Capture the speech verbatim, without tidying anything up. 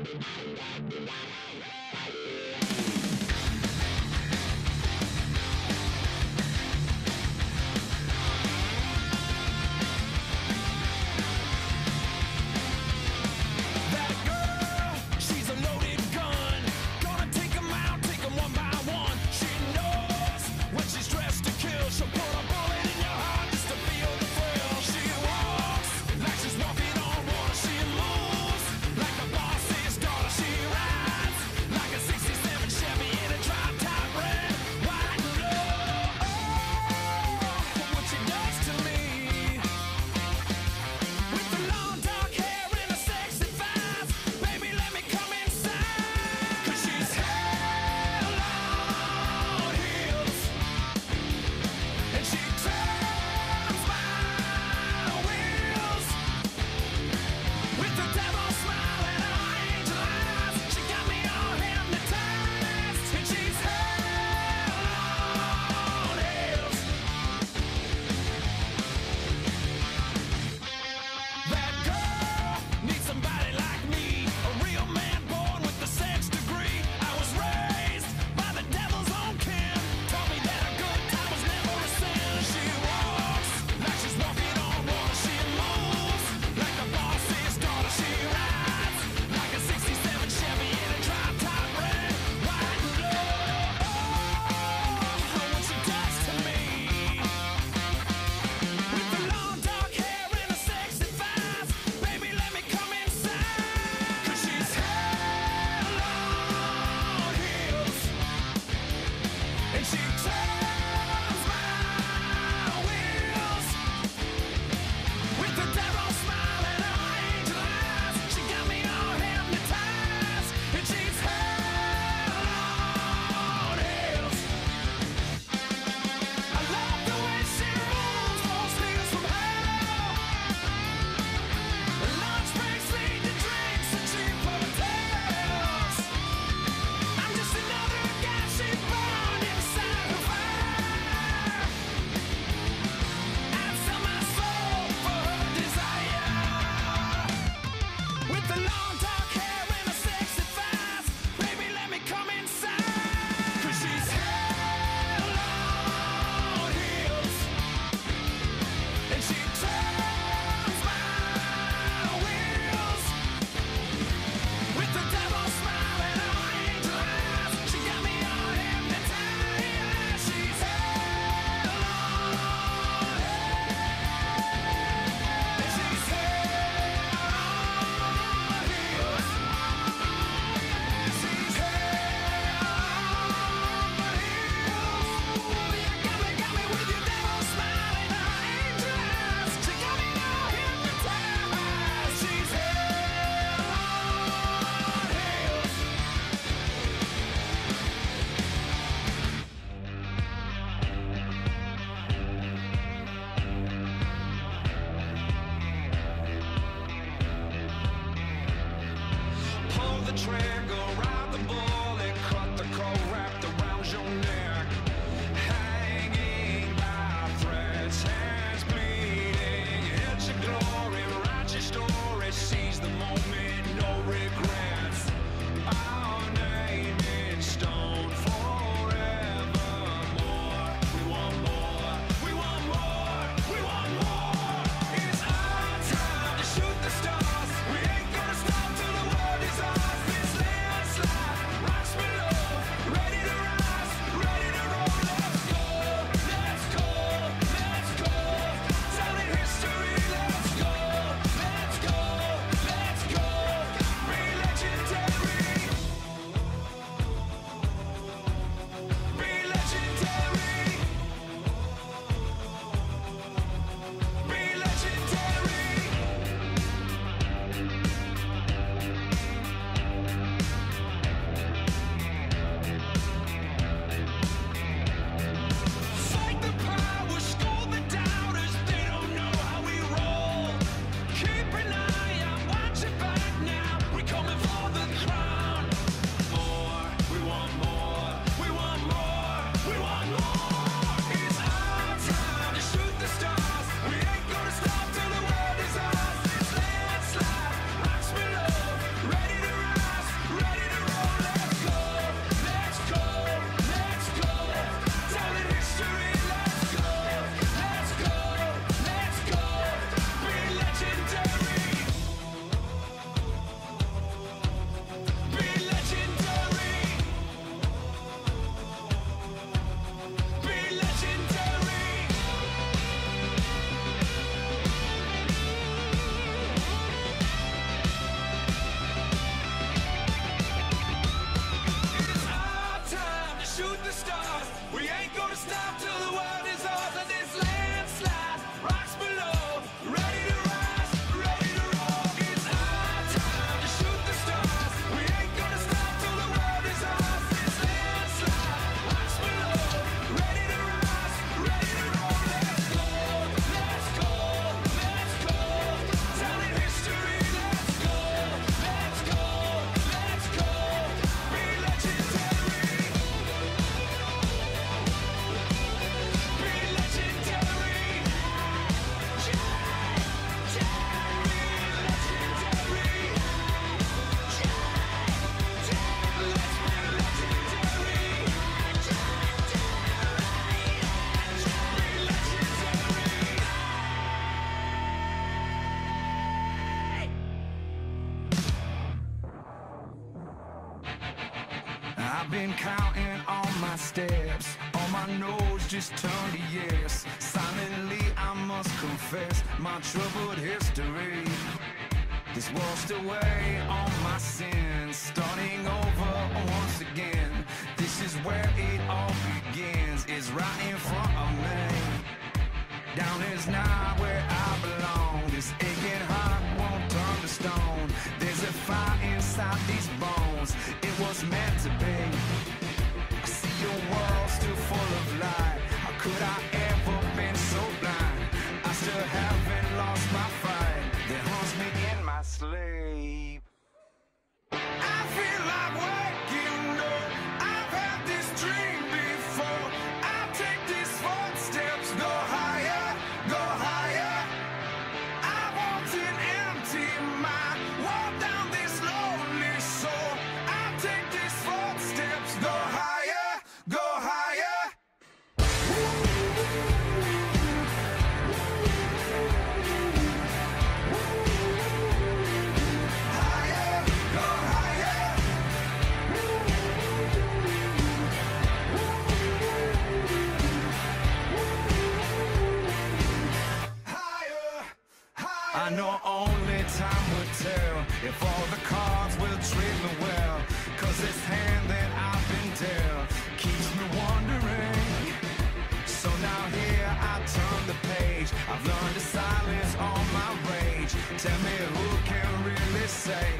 It's our time to shoot the stars. We ain't gonna stop till the world is ours. This land's I've been counting all my steps, on my nose just turned to yes. Silently I must confess my troubled history. This washed away all my sins, starting over once again. This is where it all begins, it's right in front of me. Down is not where I belong, this aching heart won't turn to stone. There's a fire inside these bones, it was meant to be. I see your world still full of light, how could I ever been so blind? I still haven't lost my fight that haunts me in my sleep. I feel like waking up, I've had this dream before. I'll take these footsteps, go higher, go higher. I want an empty mind, walk down this lonely soul. I'll take these footsteps, go higher, go higher. Higher, go higher. Higher, higher. I know only time will tell if all the cards will treat me well, cause this hand that I've been dealt keeps me wondering. So now here I turn the page, I've learned to silence all my rage. Tell me who can really say